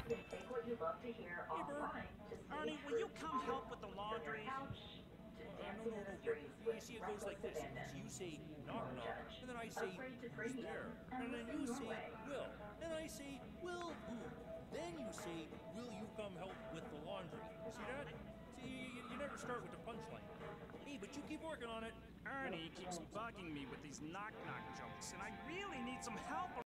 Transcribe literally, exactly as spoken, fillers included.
Take what you love to hear Hey, Bert. offline to Ernie, stage will you fruit come to help with the laundry? couch to Uh, no, dancing no, in the no, Bert. streets You with see, it goes reckless like this. So abandon. you say, knock, No knock, judge. and then I say, Afraid to who's premium there? and And then listen you your say, way. Will. And I say, Will who? Then you say, will you come help with the laundry? See that? See, you, you never start with the punchline. Hey, but you keep working on it. Ernie keeps bugging me with these knock-knock jokes, and I really need some help